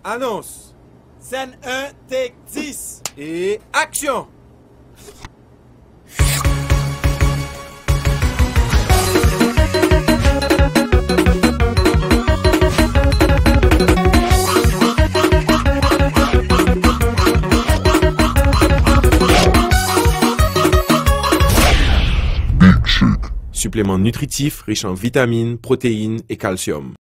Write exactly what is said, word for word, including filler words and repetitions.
Annonce. Scène un, take dix. Et action. Supplément nutritif riche en vitamines, protéines et calcium.